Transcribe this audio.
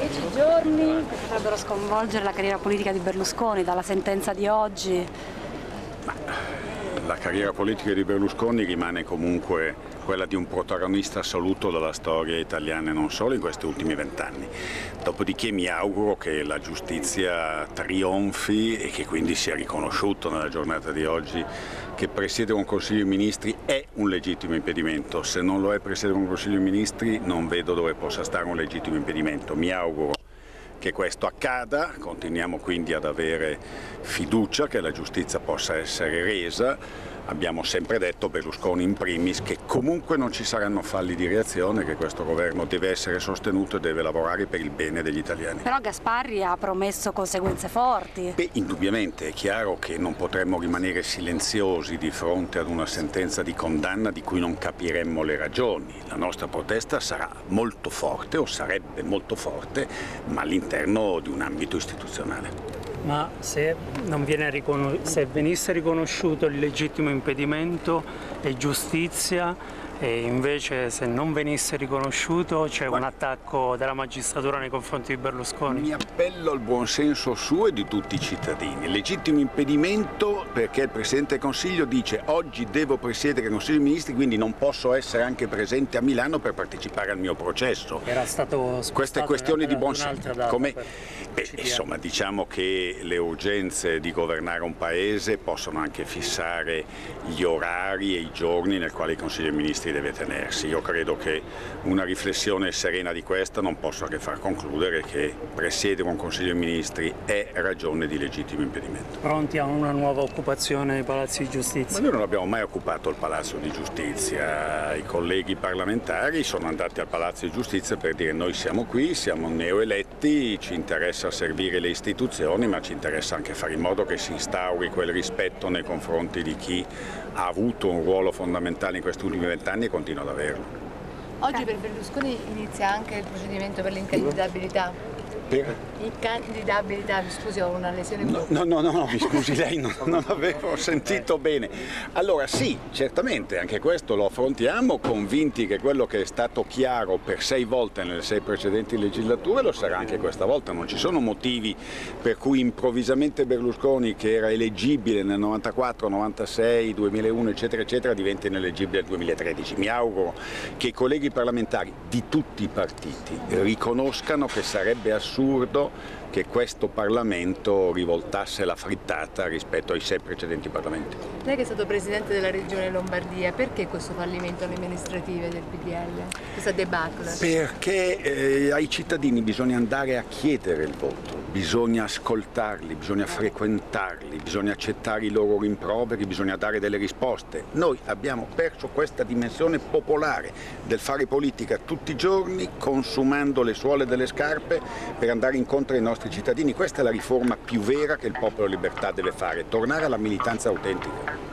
10 giorni che potrebbero sconvolgere la carriera politica di Berlusconi dalla sentenza di oggi. La carriera politica di Berlusconi rimane comunque quella di un protagonista assoluto della storia italiana e non solo in questi ultimi 20 anni. Dopodiché mi auguro che la giustizia trionfi e che quindi sia riconosciuto nella giornata di oggi che presiedere un Consiglio dei Ministri è un legittimo impedimento. Se non lo è presiedere un Consiglio dei Ministri non vedo dove possa stare un legittimo impedimento. Mi auguro che questo accada, continuiamo quindi ad avere fiducia che la giustizia possa essere resa. Abbiamo sempre detto, Berlusconi in primis, che comunque non ci saranno falli di reazione, che questo governo deve essere sostenuto e deve lavorare per il bene degli italiani. Però Gasparri ha promesso conseguenze forti. Beh, indubbiamente è chiaro che non potremmo rimanere silenziosi di fronte ad una sentenza di condanna di cui non capiremmo le ragioni. La nostra protesta sarà molto forte o sarebbe molto forte, ma all'interno di un ambito istituzionale. Ma se venisse riconosciuto il legittimo impedimento e giustizia, e invece se non venisse riconosciuto c'è un attacco della magistratura nei confronti di Berlusconi? Mi appello al buonsenso suo e di tutti i cittadini. Legittimo impedimento perché il Presidente del Consiglio dice oggi devo presiedere il Consiglio dei Ministri, quindi non posso essere anche presente a Milano per partecipare al mio processo. Era stato Questa è questione di buonsenso. Insomma, diciamo che le urgenze di governare un paese possono anche fissare gli orari e i giorni nel quali il Consiglio dei Ministri deve tenersi. Io credo che una riflessione serena di questa non possa che far concludere che presiedere un Consiglio dei Ministri è ragione di legittimo impedimento. Pronti a una nuova occupazione dei palazzi di giustizia? Ma noi non abbiamo mai occupato il Palazzo di Giustizia. I colleghi parlamentari sono andati al Palazzo di Giustizia per dire noi siamo qui, siamo neoeletti, ci interessa servire le istituzioni, ma ci interessa anche fare in modo che si instauri quel rispetto nei confronti di chi ha avuto un ruolo fondamentale in questi ultimi 20 anni e continua ad averlo. Oggi per Berlusconi inizia anche il procedimento per l'incandidabilità. Per? Incandidabilità, mi scusi, ho una lesione. No, mi scusi lei, non avevo sentito bene. Allora sì, certamente, anche questo lo affrontiamo, convinti che quello che è stato chiaro per 6 volte nelle 6 precedenti legislature lo sarà anche questa volta. Non ci sono motivi per cui improvvisamente Berlusconi, che era eleggibile nel 94, 96, 2001, eccetera, eccetera, diventi ineleggibile nel 2013. Mi auguro che i colleghi parlamentari di tutti i partiti riconoscano che sarebbe assurdo che questo Parlamento rivoltasse la frittata rispetto ai 6 precedenti Parlamenti. Lei che è stato Presidente della Regione Lombardia, perché questo fallimento alle amministrative del PDL? Questa debacle? Perché ai cittadini bisogna andare a chiedere il voto, bisogna ascoltarli, bisogna frequentarli, bisogna accettare i loro rimproveri, bisogna dare delle risposte. Noi abbiamo perso questa dimensione popolare del fare politica tutti i giorni, consumando le suole delle scarpe per andare incontro ai nostri cittadini. Questa è la riforma più vera che il Popolo della Libertà deve fare, tornare alla militanza autentica.